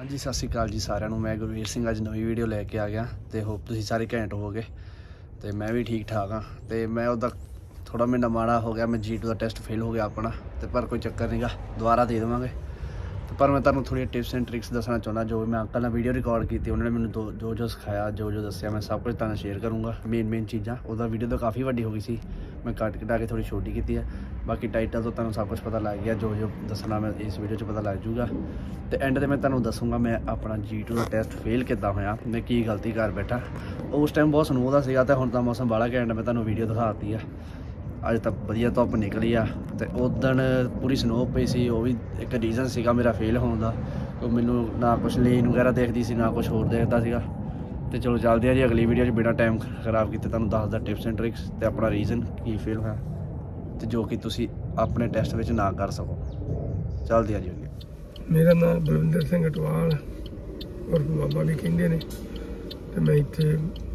हाँ जी, सत श्री अकाल जी सारिਆਂ ਨੂੰ। मैं गुरवीर सिंह अज नवी वीडियो लैके आ गया तो होप तुसीं सारे घैंट होवोगे। तो मैं भी ठीक ठाक हाँ। तो मैं उदा थोड़ा महीना माड़ा हो गया, मैं G2 का टेस्ट फेल हो गया अपना, तो पर कोई चक्कर नहीं गा, दोबारा दे देवांगे। तो पर मैं तुहानूं थोड़ी टिप्स एंड ट्रिक्स दसना चाहुंदा। जो मैं अंकल ने वीडियो रिकॉर्ड की, उन्होंने मैंने जो सिखाया, जो दस्सिया, मैं सब कुछ तुहानूं शेयर करूँगा। मेन चीज़ां उहदा वीडियो तो काफ़ी वड्डी हो गई सी, मैं कट कटा के थोड़ी छोटी की है। बाकी टाइटल तो तुहानूं सब कुछ पता लग गया, जो दसना मैं इस वीडियो च पता लग जूगा। तो एंड ते मैं तुहानूं दसूँगा मैं अपना G2 का टेस्ट फेल किद्दां होया, मैं की गलती कर बैठा। उस टाइम बहुत स्मूथ सीगा, तो हुण तां मौसम बड़ा घैंट, मैं तुहानूं वीडियो दिखाती है। अज तक वधिया धुप्प निकली आ, तो उदण पूरी स्नो पई सी, वो भी एक रीजन सीगा मेरा फेल होने का। तो मैनू ना कुछ लेन वगैरह देखती सी, ना कुछ होर देखता सीगा। तो चलो चलते हैं जी अगली वीडियो बिना टाइम खराब किए तुहानूं दसदा टिप्स एंड ट्रिक्स ते अपना रीजन की फेल होया, तो जो कि तुसी अपने टेस्ट में ना कर सको। चलते हैं जी अगे। मेरा नाम बलविंदर सिंह अटवाल और बाबा भी कहते हैं। तो मैं इत्थे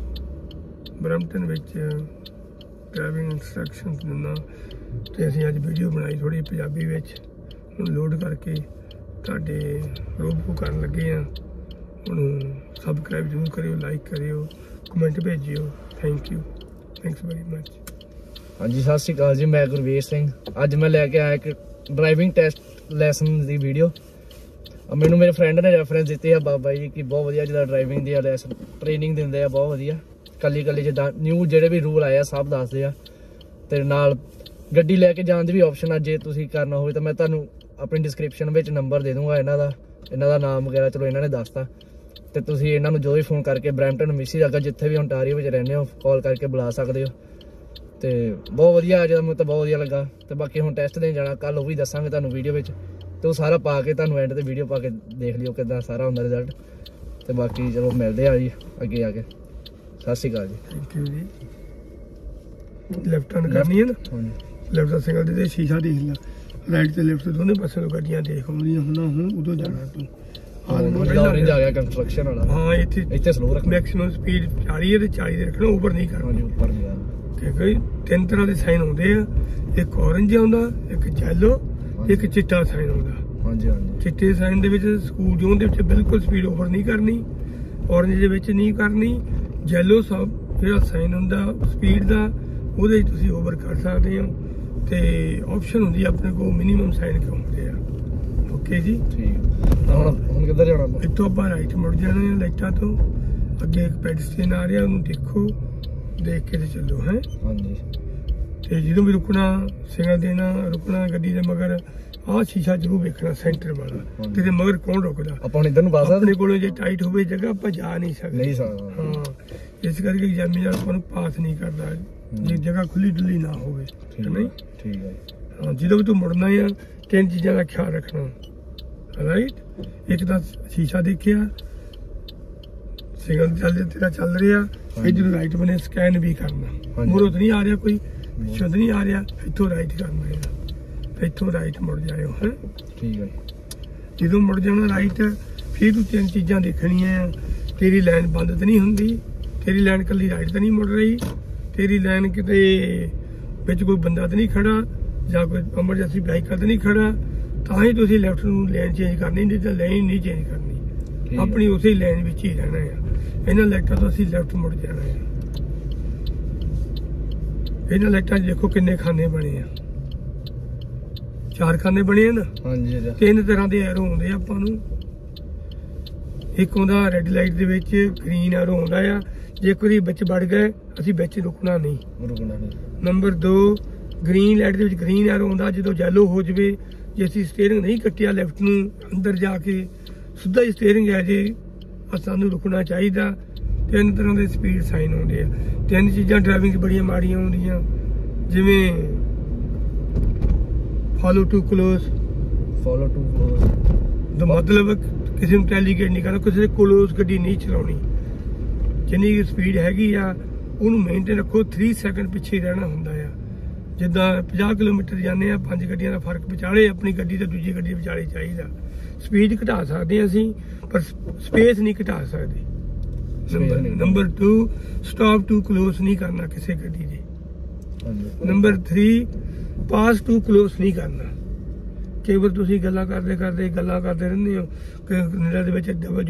ब्रैम्पटन विच ड्राइविंग इंस्ट्रक्शन दिंदा। तो असीं अज वीडियो बनाई थोड़ी पंजाबी विच, हुण लोड करके तुहाडे रोबू करन लगे हाँ। हुण सबसक्राइब जरूर करियो, लाइक करियो, कमेंट भेजियो। Thank you, thanks very much. हाँ जी, सत श्री अकाल जी, मैं गुरवीर सिंह। अज मैं लैके आया एक ड्राइविंग टेस्ट लैसन की वीडियो। मैनू मेरे फ्रेंड ने रैफरेंस दी है बाबा जी की बहुत वधिया जिदा ड्राइविंग की लैसन ट्रेनिंग देंगे, बहुत वधिया। कली जिदा न्यू जोड़े भी रूल आए सब दसदे आ। ते नाल गड्डी लैके जाने की भी ऑप्शन आ, जे तुसीं करना हो तो मैं तुहानूं अपनी डिस्क्रिप्शन में नंबर दे दूँगा इन्हां दा नाम वगैरह चलो इन्होंने दसता। तो तुसीं इन्हां नूं जो भी फोन करके ब्रैम्पटन मिसीसागा जिथे भी ओंटारियो में रहने हो कॉल करके बुला सकते हो। तो बहुत वधिया अज मैं तो बहुत वधिया लगा। तो बाकी हुण टेस्ट देन जाना, कल वो भी दसांगे तुहानूं वीडियो में। तो सारा पा के तुहानूं एंड ते वीडियो पा के देख लियो किदां सारा हुंदा रिजल्ट। तो बाकी चलो मिलते हैं जी अगे आके। सत श्री अकाल जी। थैंक यू जी। लेफ्ट टर्न करनी है ना, लेफ्ट सिग्नल दे शीशा देख ला, राइट ते लेफ्ट दोनों पासे गड्डियां देख आउंदियां हुण उदों जाना तू। ऑरेंज आ गया कंस्ट्रक्शन वाला। हाँ, इत्थे स्लो रख, मैक्सिमम स्पीड 40 है ते 40 दे रखना, ऊपर नहीं करना। ऊपर नहीं करना। क्योंकि तीन तरह के साइन आउंदे आ, एक ऑरेंज आउंदा, एक येलो, एक चिट्टा साइन आउंदा। हाँ जी, हाँ जी। चिट्टे साइन दे विच स्कूल जोन दे विच बिल्कुल स्पीड ओवर नहीं करनी, ऑरेंज दे विच नहीं करनी, येलो सब जिहड़ा साइन हुंदा स्पीड दा ਉਹਦੇ ਵਿੱਚ ਤੁਸੀਂ ਓਵਰ ਕਰ ਸਕਦੇ ਹੋ। ਤੇ ਆਪਸ਼ਨ ਹੁੰਦੀ ਆਪਣੇ ਕੋਲ ਮਿਨੀਮਮ ਸਾਈਨ ਕਿਉਂ ਹੁੰਦੇ ਆ। ਓਕੇ ਜੀ, ਠੀਕ। ਹੁਣ ਕਿੱਧਰ ਜਾਣਾ? ਇੱਥੋਂ ਆਪਾਂ ਰਾਈਟ ਮੁੜ ਜਾਣਾ ਹੈ ਲਾਈਟਾਂ ਤੋਂ ਅੱਗੇ। ਇੱਕ ਪੈਡਸਟਰੀਅਨ ਆ ਰਿਹਾ, ਉਹਨੂੰ ਦੇਖੋ, ਦੇਖ ਕੇ ਤੇ ਚੱਲੋ ਹੈ। ਹਾਂਜੀ। ਤੇ ਜਦੋਂ ਵੀ ਰੁਕਣਾ, ਸਿਗਨਲ ਦੇਣਾ, ਰੁਕਣਾ, ਗੱਡੀ ਦੇ ਮਗਰ ਆਹ ਸ਼ੀਸ਼ਾ ਜ਼ਰੂਰ ਵੇਖਣਾ ਸੈਂਟਰ ਵਾਲਾ, ਕਿਤੇ ਮਗਰ ਕੌਣ ਰੁਕਦਾ। ਆਪਾਂ ਇੱਧਰ ਨੂੰ ਪਾਸ ਆਪਣੇ ਕੋਲੋਂ ਜੇ ਟਾਈਟ ਹੋਵੇ ਜਗ੍ਹਾ ਆਪਾਂ ਜਾ ਨਹੀਂ ਸਕਦੇ। ਨਹੀਂ ਸਕਦਾ। ਹਾਂ, ਇਸ ਕਰਕੇ ਐਗਜ਼ਾਮੀਨਰ ਆਪਾਂ ਨੂੰ ਪਾਸ ਨਹੀਂ ਕਰਦਾ ਜੇ ਜਗ੍ਹਾ ਖੁੱਲੀ ਡੁੱਲੀ ਨਾ ਹੋਵੇ। ਨਹੀਂ, ਠੀਕ ਹੈ। ਹਾਂ, ਜਦੋਂ ਵੀ ਤੂੰ ਮੁੜਨਾ ਆ ਤਿੰਨ ਚੀਜ਼ਾਂ ਦਾ ਖਿਆਲ ਰੱਖਣਾ। ਰਾਈਟ, ਇੱਕ ਤਾਂ ਸ਼ੀਸ਼ਾ ਦੇਖਿਆ, ਸਿਗਨਲ ਤੇਰਾ ਚੱਲ ਰਿਹਾ, ਇੱਧਰ ਰਾਈਟ ਬਣੇ ਸਕੈਨ ਵੀ ਕਰਨਾ। ਮੂਹਰੋਂ ਤਾਂ ਨਹੀਂ ਆ ਰਿਹਾ ਕੋਈ, ਪਿੱਛੋਂ ਤਾਂ ਨਹੀਂ ਆ ਰਿਹਾ, ਇੱਥੋਂ ਰਾਈਟ ਕਰਨਾ ਹੈ, ਇੱਥੋਂ ਰਾਈਟ ਮੁੜ ਜਾਇਓ ਹੈ। ਠੀਕ ਹੈ। ਜਦੋਂ ਮੁੜ ਜਾਣਾ ਰਾਈਟ, ਫਿਰ ਤੂੰ ਤਿੰਨ ਚੀਜ਼ਾਂ ਦੇਖਣੀਆਂ। ਤੇਰੀ ਲਾਈਨ ਬੰਦ ਤਾਂ ਨਹੀਂ ਹੁੰਦੀ, ਤੇਰੀ ਲਾਈਨ ਕੱਲੀ ਰਾਈਟ ਤਾਂ ਨਹੀਂ ਮੁੜ ਰਹੀ, तेरी लाइन किते विच कोई बंदा तो नहीं खड़ा या कोई एमरजेंसी व्हीकल तो नहीं खड़ा, तां ही तुसीं लैफ्ट नूं लाइन चेंज करनी, नहीं तो लाइन नहीं चेंज करनी, अपनी उसी लाइन विच ही रहना है। इन्हां लाइटां तो असीं लैफ्ट मुड़ जाना है। इन्हां लाइटां देखो किन्ने खाने बने आ, 4 खाने बने हैं ना। हाँ जी। 3 तरह के एरो आउंदे आपां नूं। एक आउंदा रैड लाइट दे विच, ग्रीन एरो आउंदा आ, जे कोई बिच वड़ गए असीं बिच रुकना नहीं। नंबर 2 ग्रीन लाइट दे विच ग्रीन एरो आउंदा, जदों येलो हो जावे, जे असीं स्टीयरिंग नहीं कट्टिया लैफ्ट नूं अंदर जाके सीधा ही स्टीयरिंग है जे सानूं रुकना चाहिदा। 3 तरह के स्पीड साइन आउंदे आ। 3 चीज़ां ड्राइविंग च बड़ियां माड़ियां आउंदियां, जिवें फॉलो टू क्लोज दा मतलब किसी नूं टैलीगेट नहीं करना, किसी दे क्लोज गड्डी नहीं चलाउणी। जिन्नी स्पीड हैगी आ ਉਹਨੂੰ मेनटेन रखो। 3 सैकंड पिछे रहना ਹੁੰਦਾ ਆ। ਜਿੱਦਾਂ 50 ਕਿਲੋਮੀਟਰ ਜਾਂਦੇ ਆ, 5 ਗੱਡੀਆਂ ਦਾ ਫਰਕ ਵਿਚਾਲੇ ਆਪਣੀ ਗੱਡੀ ਤੇ ਦੂਜੀ ਗੱਡੀ ਵਿਚਾਲੇ ਚਾਹੀਦਾ। ਸਪੀਡ ਘਟਾ ਸਕਦੇ ਆ ਅਸੀਂ, ਪਰ ਸਪੇਸ ਨਹੀਂ ਘਟਾ ਸਕਦੇ। ਨੰਬਰ 2 ਸਟਾਪ ਟੂ ਕਲੋਜ਼ ਨਹੀਂ ਕਰਨਾ ਕਿਸੇ ਗੱਡੀ ਦੇ। ਨੰਬਰ 3 ਪਾਸ ਟੂ ਕਲੋਜ਼ ਨਹੀਂ ਕਰਨਾ। ਕਈ ਵਾਰ ਤੁਸੀਂ ਗੱਲਾਂ ਕਰਦੇ ਰਹਿੰਦੇ ਹੋ ਕਿ ਕੈਨੇਡਾ ਦੇ ਵਿੱਚ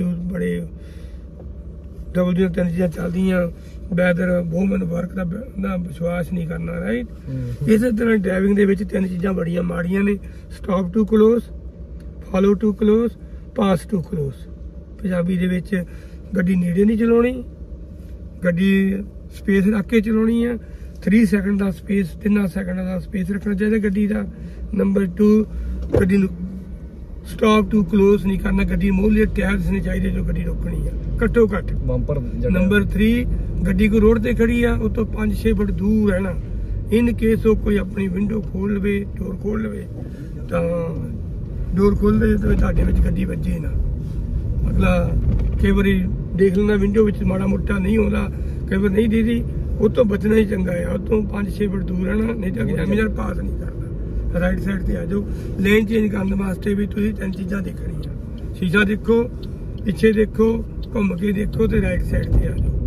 ਡਬਲ ਦੀਆਂ 3 ਚੀਜ਼ਾਂ ਚੱਲਦੀਆਂ, ਵੈਦਰ, ਵੂਮਨ, ਵਰਕ ਦਾ ਵਿਸ਼ਵਾਸ ਨਹੀਂ ਕਰਨਾ, ਰਾਈਟ। ਇਸੇ ਤਰ੍ਹਾਂ ਡਰਾਈਵਿੰਗ ਦੇ ਵਿੱਚ 3 ਚੀਜ਼ਾਂ ਬੜੀਆਂ ਮਾੜੀਆਂ ਨੇ, stop to close, follow to close, pass to close. Punjabi ਦੇ ਵਿੱਚ ਗੱਡੀ ਨੇੜੇ ਨਹੀਂ ਚਲਾਉਣੀ, ਗੱਡੀ ਸਪੇਸ ਰੱਖ ਕੇ ਚਲਾਉਣੀ ਆ। 3 ਸੈਕਿੰਡ ਦਾ ਸਪੇਸ, 3 ਸੈਕਿੰਡ ਦਾ ਸਪੇਸ ਰੱਖਣਾ ਚਾਹੀਦਾ ਗੱਡੀ ਦਾ। ਨੰਬਰ 2, ਗੱਡੀ ਨੂੰ ਸਟਾਪ ਟੂ ਕਲੋਜ਼ ਨਹੀਂ ਕਰਨਾ, ਗੱਡੀ ਮੂਹਰੇ ਟਾਇਰਸ ਨਹੀਂ ਚਾਹੀਦੇ ਜੋ ਗੱਡੀ ਰੋਕਣੀ ਆ ਘੱਟੋ ਘੱਟ। ਬੰਪਰ। ਨੰਬਰ 3, ਗੱਡੀ ਕੋਈ ਰੋਡ ਤੇ ਖੜੀ ਆ ਉਹ ਤੋਂ 5-6 ਫੁੱਟ ਦੂਰ ਰਹਿਣਾ। ਇਨ ਕੇਸ ਉਹ ਕੋਈ ਆਪਣੀ ਵਿੰਡੋ ਖੋਲ ਲਵੇ, ਡੋਰ ਖੋਲ ਲਵੇ, ਤਾਂ ਡੋਰ ਖੋਲਦੇ ਤਾਂ ਤੁਹਾਡੇ ਵਿੱਚ ਗੱਡੀ ਵੱਜੇ ਨਾ। ਅਗਲਾ ਕਈ ਵਾਰੀ ਦੇਖ ਲੈਂਦਾ ਵਿੰਡੋ ਵਿੱਚ ਮਾੜਾ ਮੋਟਾ ਨਹੀਂ ਆਉਂਦਾ, ਕਈ ਵਾਰ ਨਹੀਂ ਦੀਦੀ, ਉਹ ਤੋਂ ਬਚਣਾ ਹੀ ਚੰਗਾ ਆ। ਉਹ ਤੋਂ 5-6 ਫੁੱਟ ਦੂਰ ਰਹਿਣਾ, ਨਹੀਂ ਤਾਂ ਐਗਜ਼ਾਮੀਨਰ ਪਾਸ ਨਹੀਂ ਕਰਦਾ। ਰਾਈਟ ਸਾਈਡ ਤੇ ਆ ਜਾਓ। ਲੇਨ ਚੇਂਜ ਕਰਨ ਵਾਸਤੇ ਵੀ ਤੁਸੀਂ 3 ਚੀਜ਼ਾਂ ਦੇਖਣੀਆਂ, ਸ਼ੀਸ਼ਾ ਦੇਖੋ, ਪਿੱਛੇ ਦੇਖੋ, ਘੁੰਮ ਕੇ ਦੇਖੋ ਤੇ ਰਾਈਟ ਸਾਈਡ ਤੇ ਆ ਜਾਓ।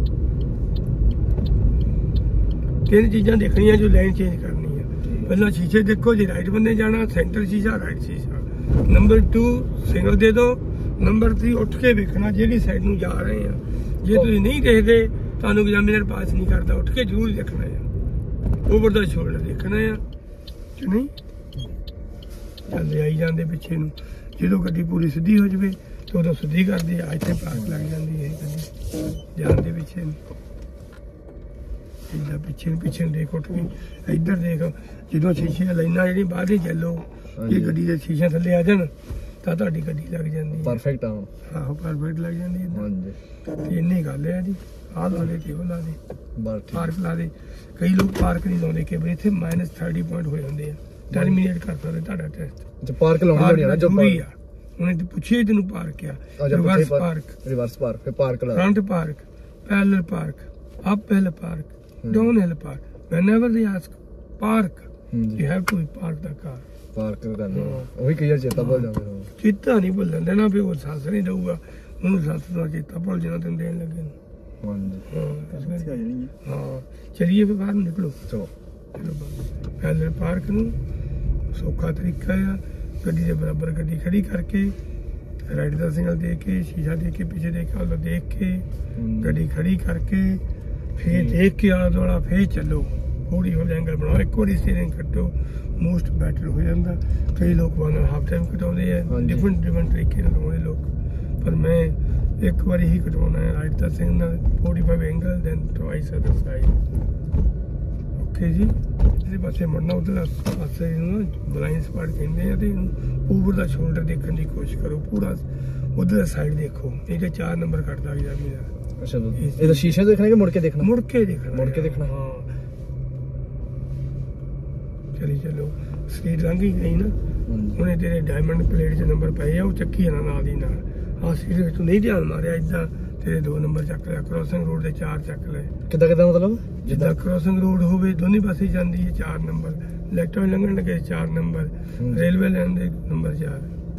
3 ਚੀਜ਼ਾਂ ਦੇਖਣੀਆਂ ਜੋ ਲਾਈਨ ਚੇਂਜ ਕਰਨੀ ਹੈ। ਪਹਿਲਾਂ ਸ਼ੀਸ਼ੇ ਦੇਖੋ, ਜੇ ਰਾਈਟ ਬੰਨੇ ਜਾਣਾ ਸੈਂਟਰ ਸ਼ੀਸ਼ਾ, ਰਾਈਟ ਸ਼ੀਸ਼ਾ। ਨੰਬਰ 2, ਸਿਗਨਲ ਦੇ ਦਿਓ। ਨੰਬਰ 3, ਉੱਠ ਕੇ ਵੇਖਣਾ ਜਿਹੜੀ ਸਾਈਡ ਨੂੰ ਜਾ ਰਹੇ ਆ। ਜੇ ਤੁਸੀਂ ਨਹੀਂ ਦੇਖਦੇ ਤੁਹਾਨੂੰ ਐਗਜ਼ਾਮੀਨਰ ਪਾਸ ਨਹੀਂ ਕਰਦਾ, ਉੱਠ ਕੇ ਜ਼ਰੂਰ ਦੇਖਣਾ ਆ। ਓਵਰ ਦਾ ਸ਼ੋਲਡਰ ਦੇਖਣਾ ਆ ਕਿ ਨਹੀਂ। ਚੱਲਦੇ ਆਈ ਜਾਂਦੇ ਪਿੱਛੇ ਨੂੰ, ਜਦੋਂ ਗੱਡੀ ਪੂਰੀ ਸਿੱਧੀ ਹੋ ਜਾਵੇ ਤੇ ਉਦੋਂ ਸਿੱਧੀ ਕਰਦੇ ਆ। ਇੱਥੇ ਪਾਸ ਲੱਗ ਜਾਂਦੀ ਹੈ ਗੱਡੀ ਜਾਂਦੇ ਪਿੱਛੇ ਨੂੰ। ਇੱਦਾਂ ਪਿੱਛੇ ਨੂੰ ਦੇਖ, ਉੱਠ ਕੇ ਇੱਧਰ ਦੇਖ। ਜਦੋਂ ਸ਼ੀਸ਼ੇ ਲਾਈਨਾਂ ਜਿਹੜੀ ਬਾਹਰ ਹੀ ਚੱਲੋ, ਜੇ ਗੱਡੀ ਦੇ ਸ਼ੀਸ਼ੇ ਥੱਲੇ ਆ ਜਾਣ ਤਾਂ ਤੁਹਾਡੀ ਗੱਡੀ ਲੱਗ ਜਾਂਦੀ ਹੈ। ਪਰਫੈਕਟ ਆਹੋ, ਪਰਫੈਕਟ ਲੱਗ ਜਾਂਦੀ ਹੈ। ਹਾਂਜੀ, ਤੇ ਇੰਨੀ ਗੱਲ ਹੈ ਜੀ। ਆਹ ਲਾ ਦੇ, ਟੇਬਲ ਲਾ ਦੇ, ਬਸ ਠੀਕ। ਪਾਰਕ ਲਾ ਦੇ। ਕਈ ਲੋਕ ਪਾਰਕ ਨਹੀਂ ਲਾਉਂਦੇ, ਕਿ ਇੱਥੇ -30 ਪੁਆਇੰਟ ਹੋ ਜਾਂਦੇ ਆ। ਟਰਮੀਨੇਟ ਕਰ ਸਕਦੇ ਤੁਹਾਡਾ ਟੈਸਟ। ਜੇ ਪਾਰਕ ਲਾਉਣੀ ਹੋਣੀ ਆ ਨਾ, ਜੋ ਜ਼ਰੂਰੀ ਆ। ਉਹਨੇ ਤੇ ਪੁੱਛਿਆ ਤੈਨੂੰ ਪਾਰਕ ਆ, ਰਿਵਰਸ ਪਾਰਕ, ਫਿਰ ਪਾਰਕ ਲਾ, front park, parallel park, up hill park, down hill park. whenever they ask park, you have to park the car। Park ਕਰਨੀ ਉਹੀ ਕਈ ਵਾਰ ਚੇਤਾ ਭੁੱਲ ਜਾਂਦੇ ਨੇ। ਚੇਤਾ ਨਹੀਂ ਭੁੱਲਣ ਦੇਣਾ, ਵੀ ਉਹ ਸੱਸ ਨਹੀਂ ਦਊਗਾ ਉਹਨੂੰ, ਸੱਸ ਦਾ ਚੇਤਾ ਭੁੱਲ ਜਾਣਾ ਤੈਨੂੰ ਦੇਣ ਲੱਗੇ ਨੂੰ। ਹਾਂ, ਚਲੀਏ ਫਿਰ ਬਾਹਰ ਨੂੰ ਨਿਕਲੋ। ਚਲੋ ਪੈਰਲਲ ਪਾਰਕ ਨੂੰ ਸੌਖਾ ਤਰੀਕਾ ਆ। ਗੱਡੀ ਦੇ ਬਰਾਬਰ ਗੱਡੀ ਖੜੀ ਕਰਕੇ, ਰਾਈਟ ਦਾ ਸਿਗਨਲ ਦੇ ਕੇ, ਸ਼ੀਸ਼ਾ ਦੇ ਕੇ, ਪਿੱਛੇ ਦੇਖ ਕੇ, ਦੇਖ ਕੇ ਗੱਡੀ ਖੜੀ ਕਰਕੇ, ਫੇਰ ਦੇਖ ਕੇ ਆਲਾ ਦੁਆਲਾ ਫੇਰ ਚੱਲੋ। ਥੋੜੀ ਹੋਰ ਐਂਗਲ ਬਣਾਓ, ਇੱਕ ਵਾਰੀ ਸਟੀਅਰਿੰਗ ਕੱਟੋ, ਮੋਸਟ ਬੈਟਰ ਹੋ ਜਾਂਦਾ। ਕਈ ਲੋਕ 1.5 ਟਾਈਮ ਕਟਾਉਂਦੇ ਆ, ਡਿਫਰੈਂਟ ਤਰੀਕੇ ਨਾਲ ਲਾਉਂਦੇ ਲੋਕ, ਪਰ ਮੈਂ ਇੱਕ ਵਾਰੀ ਹੀ ਕਟਾਉਣਾ ਹੈ। ਰਾਈਟ ਦਾ signal, 45 angle, then twice other side. Okay ਜੀ। ਇਹਦੇ ਪਾਸੇ ਮੁੜਨਾ, ਉਧਰ ਪਾਸੇ ਨੂੰ ਬਲਾਈਂਡ ਸਪਾਟ ਕਹਿੰਦੇ ਆ। ਤੇ ਇਹਨੂੰ ਓਵਰ ਦਾ ਸ਼ੋਲਡਰ ਦੇਖਣ ਦੀ ਕੋਸ਼ਿਸ਼ ਕਰੋ, ਪੂਰਾ ਉਧਰ ਸਾਈਡ ਦੇਖੋ, ਨਹੀਂ ਤੇ 4 ਨੰਬਰ ਕੱਟਦਾ ਗਿਆ ਮੇਰਾ। ਅੱਛਾ, ਇਹਦਾ ਸ਼ੀਸ਼ੇ ਦੇਖਣਾ ਕਿ ਮੁੜ ਕੇ ਦੇਖਣਾ? ਮੁੜ ਕੇ ਦੇਖਣਾ। ਹਾਂ, ਚਲੀ ਚਲੋ। ਸਪੀਡ ਲੰਘ ਹੀ ਗਈ ਨਾ, ਉਹਨੇ ਤੇਰੇ ਡਾਇਮੰਡ ਪਲੇਟ 'ਚ ਨੰਬਰ ਪਏ ਆ, ਉਹ ਚੱਕੀ ਨਾ ਨਾਲ ਦੀ ਨਾਲ। ਆਹ ਸਪੀਡ ਵਿੱਚ ਤੂੰ ਨਹੀਂ ਧਿਆਨ ਮਾਰਿਆ, ਇਦਾਂ ਤੇਰੇ 2 ਨੰਬਰ ਚੱਕ ਲਿਆ। ਕ੍ਰੋਸਿੰਗ ਰੋਡ ਦੇ 4 ਚੱਕ ਲਏ। ਕਿੱਦਾਂ ਮਤਲਬ? ਜਿੱਦਾਂ ਕ੍ਰੋਸਿੰਗ ਰੋਡ ਹੋਵੇ, ਦੋਨੇ ਪਾਸੇ ਜਾਂਦੀ ਹੈ 4 ਨੰਬਰ, ਲੈਫਟ ਵਿੱਚ ਲੰਘਣ ਲੱਗੇ 4 ਨੰਬਰ, ਰੇਲਵੇ ਲਾਈਨ ਦੇ ਨੰਬਰ 4।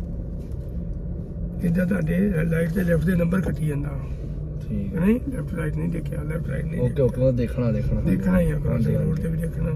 ਇਦਾਂ ਤੁਹਾਡੇ ਲਾਈਟ ਤੇ ਲੈਫਟ ਦੇ ਨੰਬਰ ਕੱਟੀ ਜਾਂਦਾ। ਠੀਕ ਹੈ, ਨਹੀਂ ਲੈਫਟ ਰਾਈਟ ਨਹੀਂ ਦੇਖਿਆ, ਲੈਫਟ ਰਾਈਟ ਨਹੀਂ। ਓਕੇ, ਦੇਖਣਾ ਹੀ ਆ, ਕ੍ਰੋਸਿੰਗ ਰੋਡ ਤੇ ਵੀ ਦੇਖਣਾ।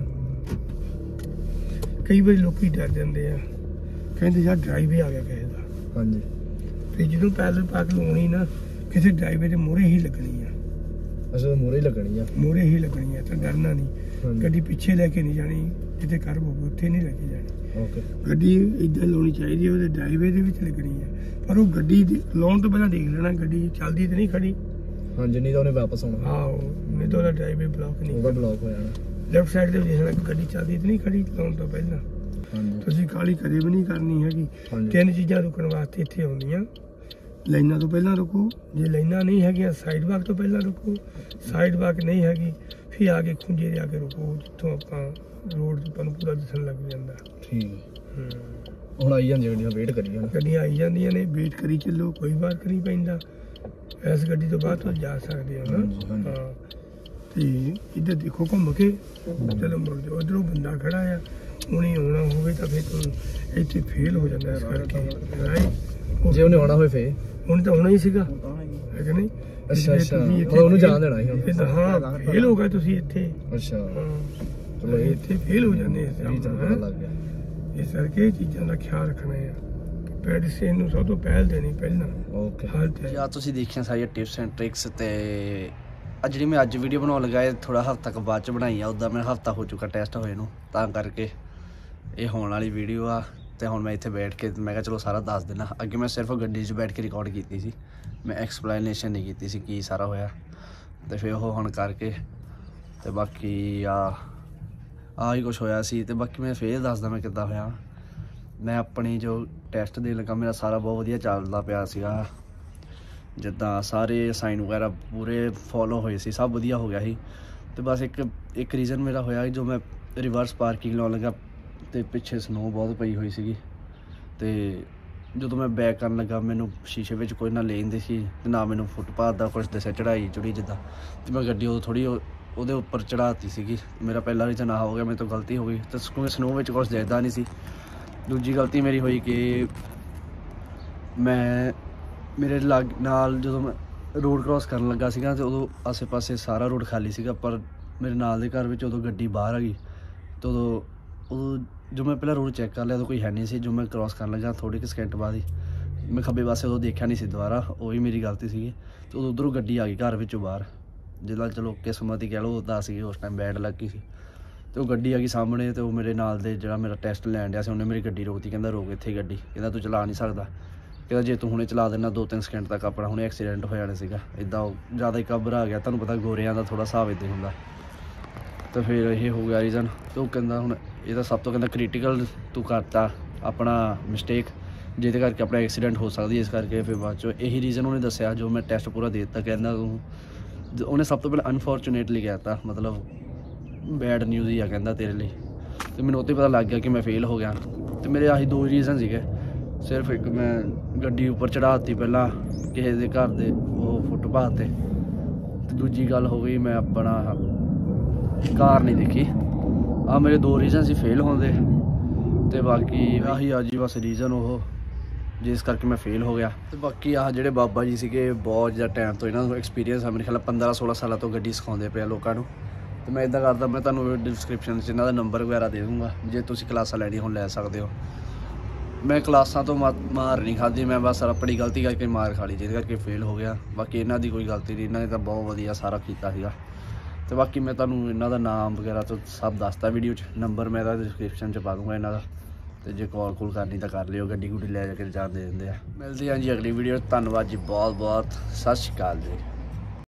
ਕਈ ਵਾਰੀ ਲੋਕੀ ਡਰ ਜਾਂਦੇ ਆ, ਕਹਿੰਦੇ ਯਾਰ ਡਰਾਈਵੇ ਆ ਗਿਆ ਕਿਸੇ ਦਾ। ਹਾਂਜੀ। ਤੇ ਜਦੋਂ ਪੈਦਲ ਪਾਰਕ ਲਾਉਣੀ ਨਾ, ਕਿਸੇ ਡਰਾਈਵੇ ਦੇ ਮੂਹਰੇ ਹੀ ਲੱਗਣੀ ਆ। ਅੱਛਾ, ਮੂਹਰੇ ਹੀ ਲੱਗਣੀ ਆ ਤਾਂ ਡਰਨਾ ਨਹੀਂ। ਗੱਡੀ ਪਿੱਛੇ ਲੈ ਕੇ ਨਹੀਂ ਜਾਣੀ, ਜਿੱਥੇ ਕਰਵ ਹੋਵੇ ਉੱਥੇ ਨਹੀਂ ਲੈ ਕੇ ਜਾਣੀ। ਓਕੇ। ਗੱਡੀ ਇੱਦਾਂ ਲਾਉਣੀ ਚਾਹੀਦੀ ਹੈ, ਉਹਦੇ ਡਰਾਈਵੇ ਦੇ ਵਿੱਚ ਲੱਗਣੀ ਆ। ਪਰ ਉਹ ਗੱਡੀ ਲਾਉਣ ਤੋਂ ਪਹਿਲਾਂ ਦੇਖ ਲੈਣਾ ਗੱਡੀ ਚੱਲਦੀ ਤੇ ਨਹੀਂ ਖੜੀ। ਹਾਂਜੀ, ਨਹੀਂ ਤਾਂ ਉਹਨੇ ਵਾਪਸ ਆਉਣਾ। ਆਹੋ, ਨਹੀਂ ਤਾਂ ਉਹਦਾ ਡਰਾਈਵੇ ਬਲੌਕ ਨਹੀਂ, ਉਹਦਾ ਬਲੌਕ ਹੋ ਜਾਣਾ। ਲੈਫਟ ਸਾਈਡ ਤੇ ਦੇਖਣਾ ਗੱਡੀ ਚੱਲਦੀ ਤੇ ਨਹੀਂ ਖੜੀ ਲਾਉਣ ਤੋਂ ਪਹਿਲਾਂ। ਹਾਂਜੀ। ਤੁਸੀਂ ਕਾਹਲੀ ਕਦੇ ਵੀ ਨਹੀਂ ਕਰਨੀ ਹੈਗੀ। 3 ਚੀਜ਼ਾਂ ਰੁਕਣ ਵਾਸਤੇ ਇੱਥੇ ਆਉਂਦੀਆਂ। ਲਾਈਨਾਂ ਤੋਂ ਪਹਿਲਾਂ ਰੁਕੋ, ਜੇ ਲਾਈਨਾਂ ਨਹੀਂ ਹੈਗੀਆਂ ਸਾਈਡ ਵਾਕ ਤੋਂ ਪਹਿਲਾਂ ਰੁਕੋ, ਸਾਈਡ ਵਾਕ ਨਹੀਂ ਹੈਗੀ ਫਿਰ ਆ ਕੇ ਖੁੰਝੇ ਦੇ ਆ ਕੇ ਰੁਕੋ, ਜਿੱਥੋਂ ਆਪਾਂ ਰੋਡ ਆਪਾਂ ਨੂੰ ਪੂਰਾ ਦਿਸਣ ਲੱਗ ਜਾਂਦਾ। ਠੀਕ। ਹੁਣ ਆਈ ਜਾਂਦੀ ਗੱਡੀਆਂ, ਵੇਟ ਕਰੀ ਜਾਣਾ। ਗੱਡੀਆਂ ਆਈ ਜਾਂਦੀਆਂ ਨੇ, ਵੇਟ ਕਰੀ ਚੱਲੋ, ਕੋਈ ਵਾਰ ਨਹੀਂ ਪੈਂਦਾ। ਇਸ ਗੱਡੀ ਤੋਂ ਬਾਅਦ ਤੁਸੀਂ ਜਾ ਸਕਦੇ ਹੋ ਨਾ। ਹਾਂ, ਤੇ ਇੱਧਰ ਦੇਖੋ ਘੁੰਮ ਕੇ, ਚਲੋ ਮੁੜ ਜਾਓ। ਉੱਧਰੋਂ ਬੰਦਾ ਖੜਾ ਆ, ਉਹਨੇ ਆਉਣਾ ਹੋਵੇ ਤਾਂ ਫਿਰ ਤੂੰ ਇੱਥੇ ਫੇਲ ਹੋ ਜਾਂਦਾ ਇਸ ਕਰਕੇ। ਜੇ ਉਹਨੇ ਆਉਣਾ ਹੋਵੇ ਫੇਰ ਹੁਣ ਤਾਂ ਹੋਣਾ ਹੀ ਸੀਗਾ, ਹੈ ਕਿ ਨਹੀਂ? ਅੱਛਾ, ਉਹਨੂੰ ਜਾਣ ਦੇਣਾ ਸੀ। ਹਾਂ, ਫੇਲ ਹੋ ਗਏ ਤੁਸੀਂ ਇੱਥੇ। ਅੱਛਾ, ਚਲੋ ਇੱਥੇ ਫੇਲ ਹੋ ਜਾਂਦੇ। ਇਸ ਕਰਕੇ ਇਹ ਚੀਜ਼ਾਂ ਦਾ ਖਿਆਲ ਰੱਖਣਾ ਆ। ਪੈਡਿਸਟਰੀਅਨ ਨੂੰ ਸਭ ਤੋਂ ਪਹਿਲ ਦੇਣੀ ਪਹਿਲਾਂ ਓਕੇ ਹਾਲਤ ਹੈ। ਜਾਂ ਤੁਸੀਂ ਦੇਖਿਆ ਸਾਰੀਆਂ ਟਿਪਸ ਐਂਡ ਟ੍ਰਿਕਸ ਤੇ ਜਿਹੜੀ ਮੈਂ ਅੱਜ ਵੀਡੀਓ ਬਣਾਉਣ ਲੱਗਾ ਇਹ ਥੋੜਾ ਹਫ਼ਤਾ ਕੁ ਬਾਅਦ ਚ ਬਣਾਈ ਆ। ਉੱਦਾਂ ਮੈਂ ਹਫ਼ਤਾ ਹੋ ਚੁੱਕਾ ਟੈਸਟ ਹੋਏ ਨੂੰ, ਤਾਂ ਕਰਕੇ ਇਹ ਹੋਣ ਵਾਲੀ ਵੀਡੀਓ ਆ। ਤੇ ਹੁਣ ਮੈਂ ਇੱਥੇ ਬੈਠ ਕੇ ਮੈਂ ਕਿਹਾ ਚਲੋ ਸਾਰਾ ਦੱਸ ਦੇਣਾ। ਅੱਗੇ ਮੈਂ ਸਿਰਫ ਗੱਡੀ 'ਚ ਬੈਠ ਕੇ ਰਿਕਾਰਡ ਕੀਤੀ ਸੀ, ਮੈਂ ਐਕਸਪਲੇਨੇਸ਼ਨ ਨਹੀਂ ਕੀਤੀ ਸੀ ਕੀ ਸਾਰਾ ਹੋਇਆ। ਤੇ ਫਿਰ ਉਹ ਹੁਣ ਕਰਕੇ ਤੇ ਬਾਕੀ ਆ ਹੀ ਕੁਛ ਹੋਇਆ ਸੀ। ਤੇ ਬਾਕੀ ਮੈਂ ਫੇਰ ਦੱਸਦਾ ਮੈਂ ਕਿੱਦਾਂ ਹੋਇਆ। ਮੈਂ ਆਪਣੀ ਜੋ ਟੈਸਟ ਦੇਣ ਲੱਗਾ ਮੇਰਾ ਸਾਰਾ ਬਹੁਤ ਵਧੀਆ ਚੱਲਦਾ ਪਿਆ ਸੀਗਾ, ਜਿੱਦਾਂ ਸਾਰੇ ਸਾਈਨ ਵਗੈਰਾ ਪੂਰੇ ਫੋਲੋ ਹੋਏ ਸੀ, ਸਭ ਵਧੀਆ ਹੋ ਗਿਆ ਸੀ। ਤੇ ਬਸ ਇੱਕ ਰੀਜ਼ਨ ਮੇਰਾ ਹੋਇਆ ਜੋ ਮੈਂ ਰਿਵਰਸ ਪਾਰਕਿੰਗ ਲਾਉਣ ਲੱਗਾ ਤੇ ਪਿੱਛੇ ਸਨੋ ਬਹੁਤ ਪਈ ਹੋਈ ਸੀਗੀ। ਤੇ ਜਦੋਂ ਮੈਂ ਬੈਕ ਕਰਨ ਲੱਗਾ ਮੈਨੂੰ ਸ਼ੀਸ਼ੇ ਵਿੱਚ ਕੋਈ ਨਾ ਲੈਂਦੇ ਸੀ ਤੇ ਨਾ ਮੈਨੂੰ ਫੁੱਟਪਾਥ ਦਾ ਕੁਛ ਦੱਸਿਆ ਚੜ੍ਹਾਈ ਜਿੱਦਾਂ। ਤੇ ਮੈਂ ਗੱਡੀ ਉਦੋਂ ਥੋੜ੍ਹੀ ਉਹਦੇ ਉੱਪਰ ਚੜ੍ਹਾਤੀ ਸੀਗੀ। ਮੇਰਾ ਪਹਿਲਾ ਰੀਜ਼ਨ ਆ ਹੋ ਗਿਆ, ਮੇਰੇ ਤੋਂ ਗਲਤੀ ਹੋ ਗਈ। ਤੇ ਕਿਉਂਕਿ ਸਨੋ ਵਿੱਚ ਕੁਛ ਦਿਖਦਾ ਨਹੀਂ ਸੀ। ਦੂਜੀ ਗਲਤੀ ਮੇਰੀ ਹੋਈ ਕਿ ਮੇਰੇ ਨਾਲ ਜਦੋਂ ਮੈਂ ਰੋਡ ਕ੍ਰੋਸ ਕਰਨ ਲੱਗਾ ਸੀਗਾ ਤੇ ਉਦੋਂ ਆਸੇ ਪਾਸੇ ਸਾਰਾ ਰੋਡ ਖਾਲੀ ਸੀਗਾ, ਪਰ ਮੇਰੇ ਨਾਲ ਦੇ ਘਰ ਵਿੱਚ ਉਦੋਂ ਗੱਡੀ ਬਾਹਰ ਆ ਗਈ। ਤੇ ਉਦੋਂ ਜੋ ਮੈਂ ਪਹਿਲਾਂ ਰੋਡ ਚੈੱਕ ਕਰ ਲਿਆ ਤਾਂ ਕੋਈ ਹੈ ਨਹੀਂ ਸੀ। ਜੋ ਮੈਂ ਕ੍ਰੋਸ ਕਰਨ ਲੱਗਾ ਥੋੜ੍ਹੇ ਕੁ ਸਕਿੰਟ ਬਾਅਦ ਹੀ ਮੈਂ ਖੱਬੇ ਪਾਸੇ ਉਦੋਂ ਦੇਖਿਆ ਨਹੀਂ ਸੀ ਦੁਬਾਰਾ, ਉਹ ਵੀ ਮੇਰੀ ਗਲਤੀ ਸੀਗੀ। ਤੇ ਉਦੋਂ ਉੱਧਰੋਂ ਗੱਡੀ ਆ ਗਈ ਘਰ ਵਿੱਚੋਂ ਬਾਹਰ, ਜਿੱਦਾਂ ਚਲੋ ਕਿਸਮਤ ਹੀ ਕਹਿ ਲਓ ਉੱਦਾਂ ਸੀਗੀ, ਉਸ ਟਾਈਮ ਬੈਡ ਲੱਗੀ ਸੀ। ਤੇ ਉਹ ਗੱਡੀ ਆ ਗਈ ਸਾਹਮਣੇ। ਤੇ ਉਹ ਮੇਰੇ ਨਾਲ ਦੇ ਜਿਹੜਾ ਮੇਰਾ ਟੈਸਟ ਲੈਣ ਡਿਆ ਸੀ ਉਹਨੇ ਮੇਰੀ ਗੱਡੀ ਰੋਕਤੀ, ਕਹਿੰਦਾ ਰੋਕ ਇੱਥੇ ਗੱਡੀ, ਕਹਿੰਦਾ ਤੂੰ ਚਲਾ ਨਹੀਂ ਸਕਦਾ, ਕਹਿੰਦਾ ਜੇ ਤੂੰ ਹੁਣੇ ਚਲਾ ਦੇਣਾ 2-3 ਸਕਿੰਟ ਤੱਕ ਆਪਣਾ ਹੁਣੇ ਐਕਸੀਡੈਂਟ ਹੋ ਜਾਣਾ ਸੀਗਾ। ਇੱਦਾਂ ਉਹ ਜ਼ਿਆਦਾ ਹੀ ਘਬਰਾ ਗਿਆ, ਤੁਹਾਨੂੰ ਪਤਾ ਗੋਰਿਆਂ ਦਾ ਥੋੜ੍ਹਾ ਹਿਸਾਬ ਇੱਦਾਂ ਹੁੰਦਾ। ਤਾਂ ਫਿਰ ਇਹ ਹੋ ਗਿਆ ਰੀਜ਼ਨ। ਤੇ ਉਹ ਕਹਿੰਦਾ ਹੁਣ ਇਹਦਾ ਸਭ ਤੋਂ ਕਹਿੰਦਾ ਕ੍ਰਿਟੀਕਲ ਤੂੰ ਕਰਤਾ ਆਪਣਾ ਮਿਸਟੇਕ, ਜਿਹਦੇ ਕਰਕੇ ਆਪਣਾ ਐਕਸੀਡੈਂਟ ਹੋ ਸਕਦੀ। ਇਸ ਕਰਕੇ ਫਿਰ ਬਾਅਦ 'ਚੋਂ ਇਹੀ ਰੀਜ਼ਨ ਉਹਨੇ ਦੱਸਿਆ ਜੋ ਮੈਂ ਟੈਸਟ ਪੂਰਾ ਦੇ ਦਿੱਤਾ। ਕਹਿੰਦਾ ਉਹਨੇ ਸਭ ਤੋਂ ਪਹਿਲਾਂ ਅਨਫੋਰਚੂਨੇਟਲੀ ਕਹਿ ਤਾ, ਮਤਲਬ ਬੈਡ ਨਿਊਜ਼ ਹੀ ਆ ਕਹਿੰਦਾ ਤੇਰੇ ਲਈ। ਤੇ ਮੈਨੂੰ ਉੱਥੇ ਪਤਾ ਲੱਗ ਗਿਆ ਕਿ ਮੈਂ ਫੇਲ ਹੋ ਗਿਆ। ਤੇ ਮੇਰੇ ਆਹੀ 2 ਰੀਜ਼ਨ ਸੀਗੇ ਸਿਰਫ। ਇੱਕ ਮੈਂ ਗੱਡੀ ਉੱਪਰ ਚੜ੍ਹਾ ਦਿੱਤੀ ਪਹਿਲਾਂ ਕਿਸੇ ਦੇ ਘਰ ਦੇ ਉਹ ਫੁੱਟਪਾਥ 'ਤੇ। ਤੇ ਦੂਜੀ ਗੱਲ ਹੋ ਗਈ ਮੈਂ ਆਪਣਾ ਕਾਰ ਨਹੀਂ ਦੇਖੀ। ਆਹ ਮੇਰੇ 2 ਰੀਜ਼ਨ ਸੀ ਫੇਲ ਹੋਣ ਦੇ। ਤੇ ਬਾਕੀ ਆਹੀ ਆ ਜੀ ਬਸ ਰੀਜ਼ਨ ਉਹ ਜਿਸ ਕਰਕੇ ਮੈਂ ਫੇਲ ਹੋ ਗਿਆ। ਤੇ ਬਾਕੀ ਆਹ ਜਿਹੜੇ ਬਾਬਾ ਜੀ ਸੀਗੇ ਬਹੁਤ ਜ਼ਿਆਦਾ ਟਾਈਮ ਤੋਂ ਇਹਨਾਂ ਨੂੰ ਐਕਸਪੀਰੀਅੰਸ ਆ, ਮੇਰੇ ਖਿਆਲ 15-16 ਸਾਲਾਂ ਤੋਂ ਗੱਡੀ ਸਿਖਾਉਂਦੇ ਪਏ ਲੋਕਾਂ ਨੂੰ। ਤੇ ਮੈਂ ਇੱਦਾਂ ਕਰਦਾ ਮੈਂ ਤੁਹਾਨੂੰ ਡਿਸਕ੍ਰਿਪਸ਼ਨ 'ਚ ਇਹਨਾਂ ਦਾ ਨੰਬਰ ਵਗੈਰਾ ਦੇ ਦੂੰਗਾ, ਜੇ ਤੁਸੀਂ ਕਲਾਸਾਂ ਲੈਣੀ ਹੁਣ ਲੈ ਸਕਦੇ ਹੋ। ਮੈਂ ਕਲਾਸਾਂ ਤੋਂ ਮਾਰ ਨਹੀਂ ਖਾਧੀ, ਮੈਂ ਬਸ ਆਪਣੀ ਗਲਤੀ ਕਰਕੇ ਮਾਰ ਖਾ ਲਈ ਜਿਹਦੇ ਕਰਕੇ ਫੇਲ ਹੋ ਗਿਆ। ਬਾਕੀ ਇਹਨਾਂ ਦੀ ਕੋਈ ਗਲਤੀ ਨਹੀਂ, ਇਹਨਾਂ ਨੇ ਤਾਂ ਬਹੁਤ ਵਧੀਆ ਸਾਰਾ ਕੀਤਾ ਸੀਗਾ। ਤੇ ਬਾਕੀ ਮੈਂ ਤੁਹਾਨੂੰ ਇਹਨਾਂ ਦਾ ਨਾਮ ਵਗੈਰਾ ਤੋਂ ਸਭ ਦੱਸਤਾ ਵੀਡੀਓ 'ਚ, ਨੰਬਰ ਮੈਂ ਇਹਦਾ ਡਿਸਕ੍ਰਿਪਸ਼ਨ 'ਚ ਪਾ ਦੂੰਗਾ ਇਹਨਾਂ ਦਾ। ਤੇ ਜੇ ਕਾਲ ਕਰਨੀ ਤਾਂ ਕਰ ਲਿਓ, ਗੱਡੀ ਗੁੱਡੀ ਲੈ ਜਾ ਕੇ ਜਾਣ ਦੇ ਦਿੰਦੇ ਆ। ਮਿਲਦੇ ਹਾਂ ਜੀ ਅਗਲੀ ਵੀਡੀਓ। ਧੰਨਵਾਦ ਜੀ ਬਹੁਤ ਬਹੁਤ, ਸਤਿ ਸ਼੍ਰੀ ਅਕਾਲ ਜੀ।